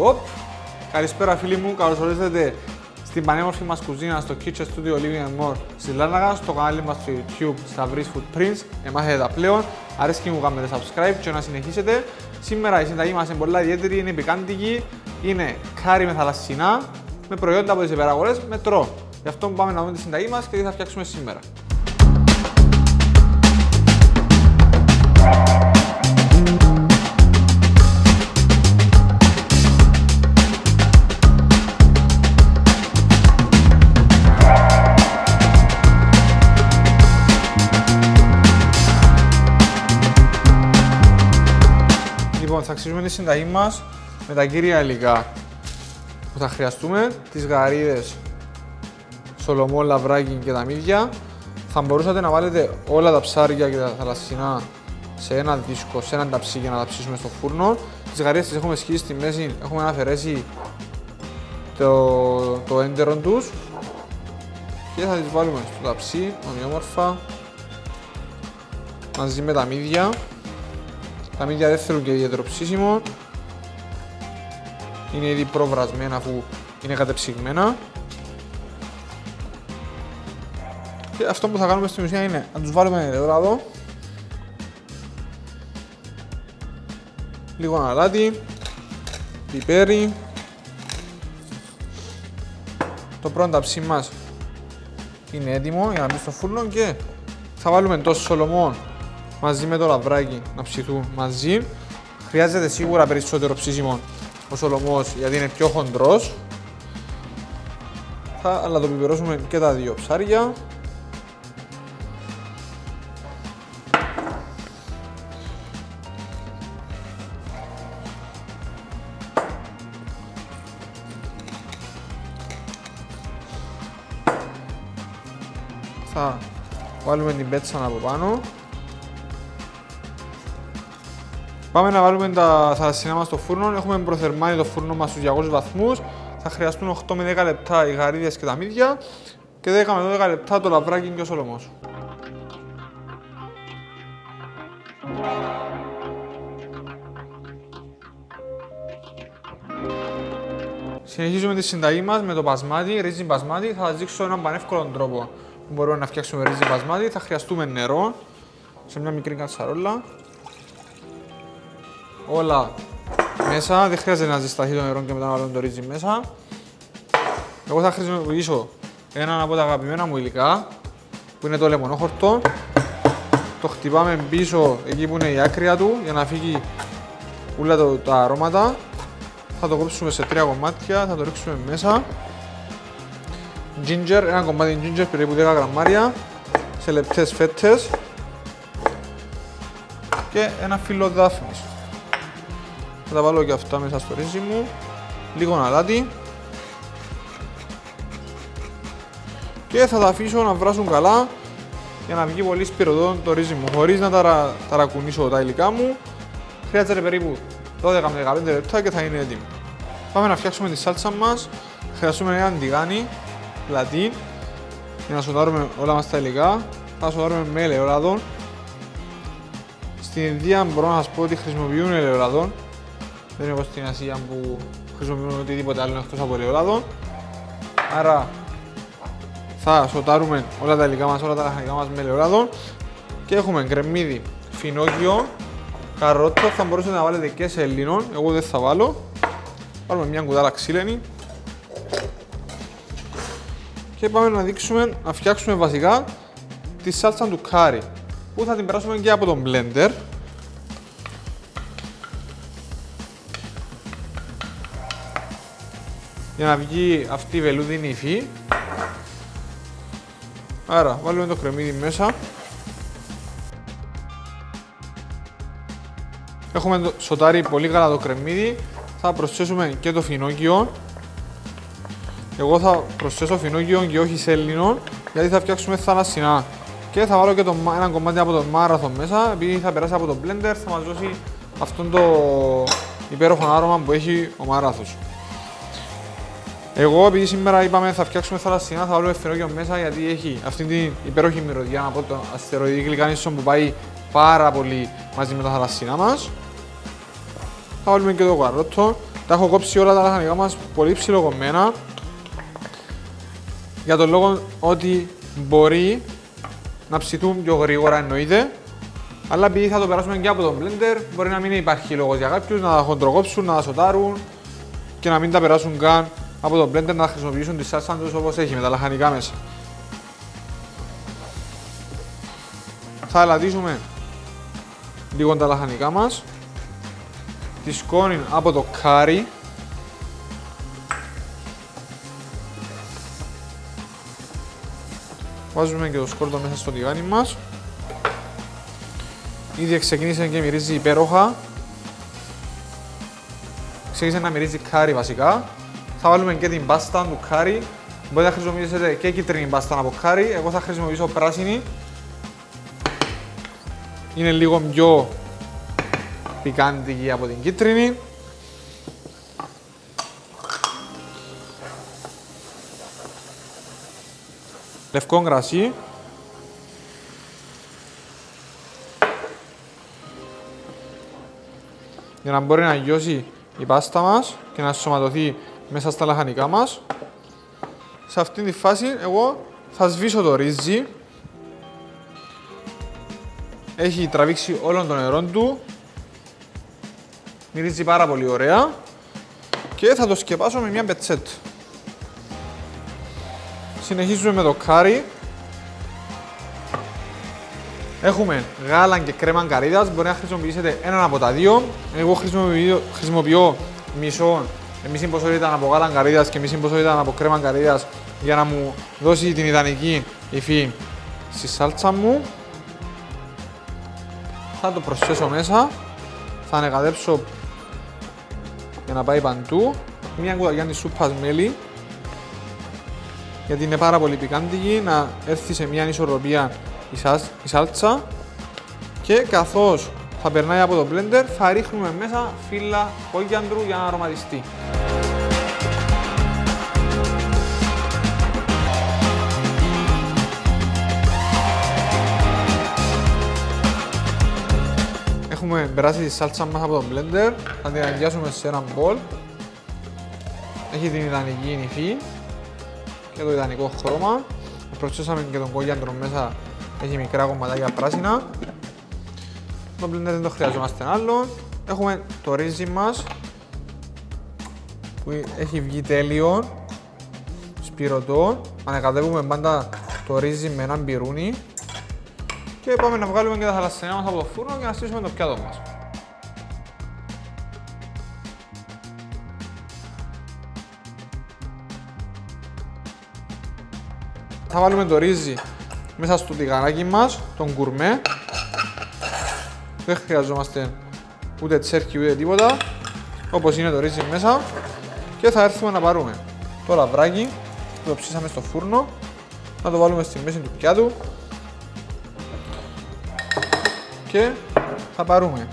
Οπ! Καλησπέρα φίλοι μου, καλώς ορίσατε στην πανέμορφη μας κουζίνα στο Kitchen Studio Living and More στη Λάρναγα, στο κανάλι μας στο YouTube Stavris Food Prince. Εμάθετε τα πλέον, αρέσκει μου κάνετε subscribe και να συνεχίσετε. Σήμερα η συνταγή μας είναι πολλά ιδιαίτερη, είναι πικάντικη, είναι κάρι με θαλασσινά, με προϊόντα από τις υπεραγορές, με τρό. Γι' αυτό πάμε να δούμε τη συνταγή μας και τι θα φτιάξουμε σήμερα. Λοιπόν, θα αξίζουμε τη συνταγή μας με τα κύρια υλικά που θα χρειαστούμε, τις γαρίδες, σολομό, λαβράκι και τα μύδια. Θα μπορούσατε να βάλετε όλα τα ψάρια και τα θαλασσινά σε ένα δίσκο, σε ένα ταψί για να τα ψήσουμε στο φούρνο. Τις γαρίδες τις έχουμε σκίσει στη μέση, έχουμε αφαιρέσει το έντερο τους και θα τις βάλουμε στο ταψί, ομοιόμορφα, μαζί με τα μύδια. Τα μύδια δεν θέλουν και ιδιαίτερο ψήσιμο. Είναι ήδη προβρασμένα αφού είναι κατεψυγμένα. Και αυτό που θα κάνουμε στην ουσία είναι να τους βάλουμε ελαιόλαδο, λίγο αλάτι, πιπέρι. Το πρώτο ταψί μας είναι έτοιμο για να μπει στο φούρνο και θα βάλουμε το σολομό μαζί με το λαβράκι να ψηθούν μαζί. Χρειάζεται σίγουρα περισσότερο ψήσιμο ο σολομός γιατί είναι πιο χοντρός. Θα αλατοπιπερώσουμε και τα δύο ψάρια. Θα βάλουμε την πέτσα από πάνω. Πάμε να βάλουμε τα θαλασσινά μας στο φούρνο. Έχουμε προθερμάνει το φούρνο μας στους 200 βαθμούς. Θα χρειαστούν 8 με 10 λεπτά οι γαρίδες και τα μύδια και 10 με 12 λεπτά το λαβράκι και ο σολομός. Συνεχίζουμε τη συνταγή μας με το μπασμάτι, ρύζι μπασμάτι. Θα σας δείξω έναν πανεύκολο τρόπο που μπορούμε να φτιάξουμε ρύζι μπασμάτι. Θα χρειαστούμε νερό σε μια μικρή κατσαρόλα. Όλα μέσα, δεν χρειάζεται να ζεσταθεί το νερό και μετά να βάλουμε το ρύζι μέσα. Εγώ θα χρησιμοποιήσω έναν από τα αγαπημένα μου υλικά που είναι το λεμονόχορτο. Το χτυπάμε πίσω εκεί που είναι η άκρη του για να φύγει όλα τα αρώματα. Θα το κόψουμε σε 3 κομμάτια, θα το ρίξουμε μέσα. Ginger, ένα κομμάτι ginger περίπου 10 γραμμάρια σε λεπτές φέτες και ένα φύλλο δάφνης. Θα τα βάλω και αυτά μέσα στο ρύζι μου, λίγο αλάτι και θα τα αφήσω να βράσουν καλά για να βγει πολύ σπυρωτό το ρύζι μου χωρίς να ταρακουνήσω τα υλικά μου. Χρειάζεται περίπου 12 με 15 λεπτά και θα είναι έτοιμο. Πάμε να φτιάξουμε τη σάλτσα μας. Χρειαστούμε ένα τηγάνι πλατή για να σοτάρουμε όλα μας τα υλικά. Θα σοτάρουμε με ελαιόλαδο. Στην Ινδία μπορώ να σας πω ότι χρησιμοποιούν ελαιόλαδο. Δεν είναι όπως στην Ασία που χρησιμοποιούμε οτιδήποτε άλλο εκτός από ελαιόλαδο. Άρα θα σοτάρουμε όλα τα υλικά μας, όλα τα λαχανικά μας με ελαιόλαδο. Και έχουμε γκρεμμύδι, φινόκιο, καρότο. Θα μπορούσατε να βάλετε και σελήνο, εγώ δεν θα βάλω. Βάλουμε μια κουτάλα ξύλινη. Και πάμε να φτιάξουμε βασικά τη σάλτσα του κάρι που θα την περάσουμε και από τον blender. Για να βγει αυτή η βελούδινη υφή. Άρα βάλουμε το κρεμμύδι μέσα. Έχουμε σοτάρει πολύ καλά το κρεμμύδι. Θα προσθέσουμε και το φινόκιο. Εγώ θα προσθέσω φινόκιο και όχι σέλινο γιατί θα φτιάξουμε θαλασσινά. Και θα βάλω και ένα κομμάτι από το μάραθο μέσα επειδή θα περάσει από το blender, θα μας δώσει αυτόν το υπέροχο άρωμα που έχει ο μάραθος. Εγώ επειδή σήμερα είπαμε θα φτιάξουμε θαλασσινά, θα βάλουμε φινόκιο μέσα γιατί έχει αυτή την υπέροχη μυρωδιά από το αστεροειδή γλυκάνισο που πάει πάρα πολύ μαζί με τα θαλασσινά μας. Θα βάλουμε και το καρότο. Τα έχω κόψει όλα τα λαχανικά μας πολύ ψιλοκομμένα. Για τον λόγο ότι μπορεί να ψητούν πιο γρήγορα εννοείται. Αλλά επειδή θα το περάσουμε και από το blender, μπορεί να μην υπάρχει λόγος για κάποιους να τα χοντροκόψουν, να τα σοτάρουν και να μην τα περάσουν καν από το blender, να χρησιμοποιήσουν τη σάλτσα τους όπως έχει με τα λαχανικά μέσα. Θα ελαττήσουμε λίγο τα λαχανικά μας, τη σκόνη από το κάρι. Βάζουμε και το σκόρδο μέσα στο τηγάνι μας. Ήδη ξεκίνησε και μυρίζει υπέροχα. Ξεκίνησε να μυρίζει κάρι βασικά. Θα βάλουμε και την πάστα του κάρι. Μπορείτε να χρησιμοποιήσετε και κίτρινη πάστα από κάρι. Εγώ θα χρησιμοποιήσω πράσινη. Είναι λίγο πιο πικάντικη από την κίτρινη. Λευκό κρασί. Για να μπορεί να γιώσει η πάστα μας και να σωματωθεί μέσα στα λαχανικά μας. Σε αυτή τη φάση εγώ θα σβήσω το ρύζι. Έχει τραβήξει όλο το νερό του. Μυρίζει πάρα πολύ ωραία. Και θα το σκεπάσω με μια πετσέτα. Συνεχίζουμε με το κάρι. Έχουμε γάλα και κρέμα καρύδας. Μπορεί να χρησιμοποιήσετε έναν από τα δύο. Εγώ χρησιμοποιώ μισή ποσότητα από γάλα καρύδας και μισή ποσότητα από κρέμα καρύδας για να μου δώσει την ιδανική υφή στη σάλτσα μου. Θα το προσθέσω μέσα. Θα ανεκατέψω για να πάει παντού. Μια κουταλιά σούπας μέλι, γιατί είναι πάρα πολύ πικάντικη, να έρθει σε μια ισορροπία η σάλτσα. Και καθώς θα περνάει από το blender, θα ρίχνουμε μέσα φύλλα κόκκιαντρου για να αρωματιστεί. Έχουμε περάσει τη σάλτσα μας από το blender, θα την αγιάσουμε σε έναν μπολ. Έχει την ιδανική υφή και το ιδανικό χρώμα. Προσθέσαμε και τον κόκκιαντρο μέσα, έχει μικρά κομματάκια πράσινα. Το blender δεν το χρειαζόμαστε άλλο. Έχουμε το ρύζι μας που έχει βγει τέλειο, σπυρωτό. Ανακατεύουμε πάντα το ρύζι με έναν πυρούνι. Και πάμε να βγάλουμε και τα θαλασσινά μας από το φούρνο και να στήσουμε το πιάτο μας. Θα βάλουμε το ρύζι μέσα στο τηγανάκι μας, τον γκουρμέ. Δεν χρειαζόμαστε ούτε τσέρκι ούτε τίποτα. Όπως είναι το ρύζι μέσα. Και θα έρθουμε να πάρουμε το λαβράκι που το ψήσαμε στο φούρνο. Να το βάλουμε στη μέση του πιάτου. Και θα πάρουμε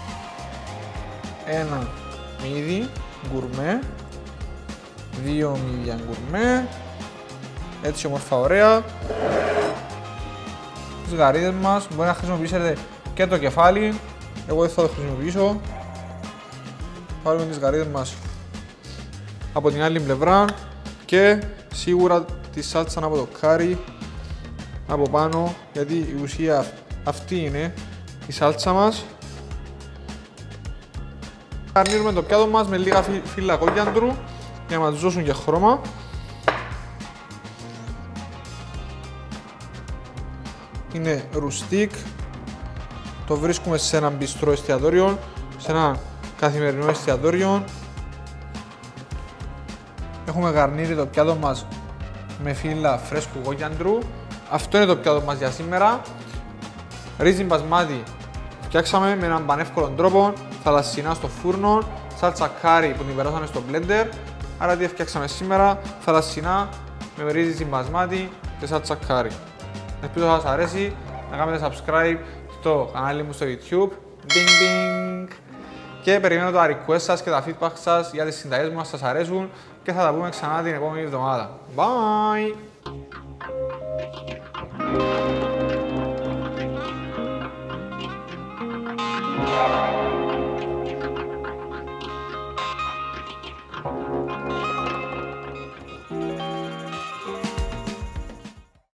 ένα μύδι γκουρμέ, δύο μύδια γκουρμέ, έτσι όμορφα ωραία. Τις γαρίδες μας μπορεί να χρησιμοποιήσετε και το κεφάλι, εγώ δεν θα το χρησιμοποιήσω. Βάλουμε τις γαρίδες μας από την άλλη πλευρά και σίγουρα τη σάλτσα από το κάρι από πάνω, γιατί η ουσία αυτή είναι η σάλτσα μας. Καρνίρουμε το πιάτο μας με λίγα φύλλα κόκκιαντρου για να μας δώσουν και χρώμα. Είναι ρουστίκ. Το βρίσκουμε σε ένα μπιστρό εστιατόριο, σε ένα καθημερινό εστιατόριο. Έχουμε γαρνίρει το πιάτο μας με φύλλα φρέσκου κόκκιαντρου. Αυτό είναι το πιάτο μας για σήμερα. Ρύζι μπασμάτι φτιάξαμε με έναν πανεύκολο τρόπο, θαλασσινά στο φούρνο, σάλτσα κάρι που την περάσαμε στο blender. Άρα τι φτιάξαμε σήμερα, θαλασσινά με ρύζι μπασμάτι και σάλτσα κάρι. Ελπίζω να σας αρέσει, να κάνετε subscribe στο κανάλι μου στο YouTube. Ding ding! Και περιμένω τα request σας και τα feedback σας για τις συνταγές μου, αν σας αρέσουν, και θα τα πούμε ξανά την επόμενη εβδομάδα. Bye!